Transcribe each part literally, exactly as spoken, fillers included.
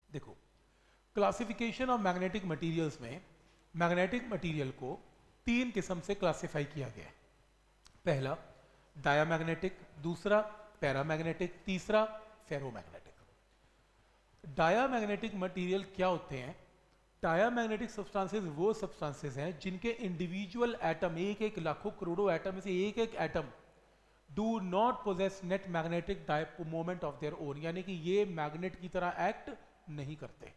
देखो, classification of magnetic materials में magnetic material को तीन किस्म से क्लासिफाई किया गया है। पहला डायामैग्नेटिक, दूसरा पैरामैग्नेटिक, तीसरा फेरोमैग्नेटिक। डायामैग्नेटिक मटेरियल क्या होते हैं? डायामैग्नेटिक सब्सटेंसेस वो सब्सटेंसेस हैं जिनके इंडिविजुअल एटम, एक एक लाखों करोड़ों एटम में से एक एक atom do not possess net magnetic dipole moment of their own, यानी कि ये मैग्नेट की तरह एक्ट नहीं करते।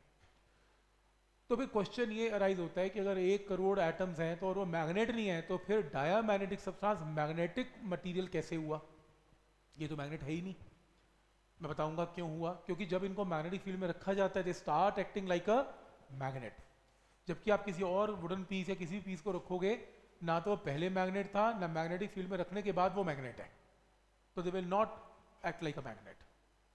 तो फिर क्वेश्चन ये अराइज होता है कि अगर एक करोड़ एटम्स हैं तो और वो मैग्नेट नहीं है, तो फिर डायामैग्नेटिक सब्सटेंस मैग्नेटिक मटेरियल कैसे हुआ? ये तो मैग्नेट है ही नहीं। मैं बताऊंगा क्यों हुआ। क्योंकि जब इनको मैग्नेटिक फील्ड में रखा जाता है, they start acting like a magnet. जबकि आप किसी और वुडन पीस या किसी भी पीस को रखोगे, ना तो वो पहले मैग्नेट था, ना मैग्नेटिक फील्ड में रखने के बाद वो मैग्नेट है, तो they will not act like a magnet.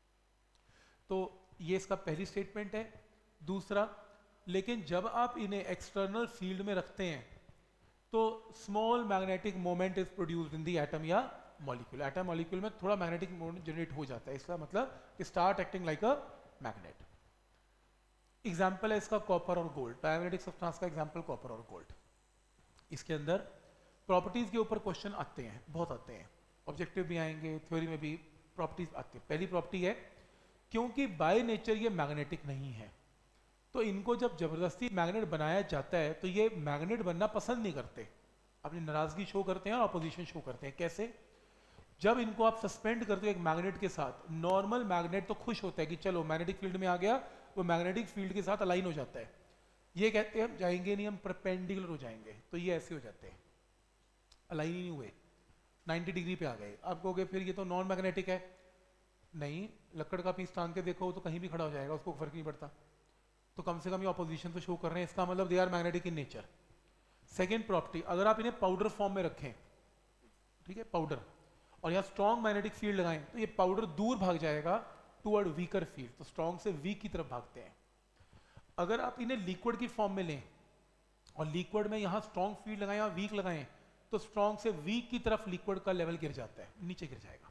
तो ये इसका पहली स्टेटमेंट है। दूसरा, लेकिन जब आप इन्हें एक्सटर्नल फील्ड में रखते हैं तो small magnetic moment is produced in the atom या मॉलिक्यूल। एटम मॉलिक्यूल में थोड़ा मैग्नेटिक मोमेंट जनरेट हो जाता है, इसका मतलब start acting like a magnet. Example है इसका कॉपर और गोल्ड। डायमैग्नेटिक सब्सटेंस का एग्जाम्पल कॉपर और गोल्ड। इसके अंदर प्रॉपर्टीज के ऊपर क्वेश्चन आते हैं, बहुत आते हैं, ऑब्जेक्टिव भी आएंगे, थ्योरी में भी प्रॉपर्टीज आती है। पहली प्रॉपर्टी है, क्योंकि बाय नेचर ये मैग्नेटिक नहीं है, तो इनको जब जबरदस्ती मैग्नेट बनाया जाता है तो ये मैग्नेट बनना पसंद नहीं करते, अपनी नाराजगी शो करते हैं और अपोजिशन शो करते हैं। कैसे? जब इनको आप सस्पेंड करते हो एक मैग्नेट के साथ, नॉर्मल मैग्नेट तो खुश होता है कि चलो मैग्नेटिक फील्ड में आ गया, वो मैग्नेटिक फील्ड के साथ अलाइन हो जाता है। ये कहते हैं हम जाएंगे नहीं, हम परपेंडिकुलर हो जाएंगे, तो ये ऐसे हो जाते हैं, अलाइन ही नहीं हुए, नब्बे डिग्री पे आ गए। आप कहोगे फिर ये तो नॉन मैग्नेटिक है। नहीं, लकड़ का पीस टांग के देखो तो कहीं भी खड़ा हो जाएगा, उसको फर्क नहीं पड़ता। तो कम से कम ये ऑपोजिशन तो शो कर रहे हैं, इसका मतलब they are magnetic in nature. Second property, अगर आप इन्हें पाउडर फॉर्म में रखें, ठीक है, पाउडर, और यहाँ स्ट्रॉन्ग मैग्नेटिक फील्ड लगाएं, तो ये पाउडर दूर भाग जाएगा टूवर्ड वीकर फील्ड, तो स्ट्रॉन्ग से वीक की तरफ भागते हैं। अगर आप इन्हें लिक्विड की फॉर्म में लें और लिक्विड में यहाँ स्ट्रॉन्ग फील्ड लगाएं और वीक लगाएं, तो स्ट्रॉन्ग से वीक की तरफ लिक्विड का लेवल गिर जाता है, नीचे गिर जाएगा।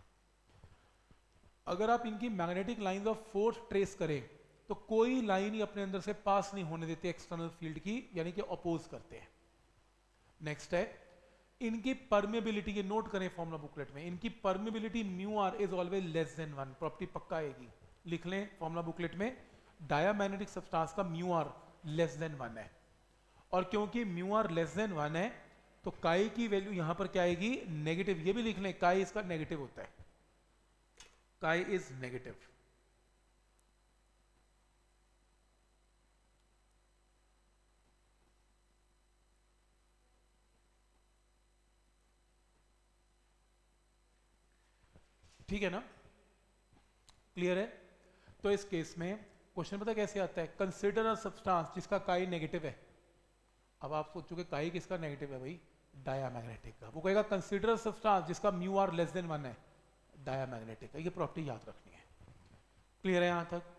अगर आप इनकी magnetic lines of force trace करें तो कोई लाइन ही अपने अंदर से पास नहीं होने देते एक्सटर्नल फील्ड की, यानी कि अपोज करते हैं। नेक्स्ट है इनकी परमेबिलिटी, ये नोट करें फॉर्मूला बुकलेट में, इनकी permeability mu r is always less than one. Property पक्का आएगी, लिख लें फॉर्मूला बुकलेट में, डायामैग्नेटिक सब्सटेंस का mu r less than one है। और क्योंकि mu r less than one है तो काई की वैल्यू यहां पर क्या आएगी? नेगेटिव। ये भी लिख लें, काई इसका नेगेटिव होता है, काई इज नेगेटिव। ठीक है ना, क्लियर है? तो इस केस में क्वेश्चन पता कैसे आता है? कंसिडर अ सब्सटेंस जिसका काई नेगेटिव है। अब आप सोचोगे काई किसका नेगेटिव है भाई? डायामैग्नेटिक का। वो कहेगा कंसिडर अ सब्सटेंस जिसका mu r less than one है, डायामैग्नेटिक का। ये प्रॉपर्टी याद रखनी है। क्लियर है यहां तक?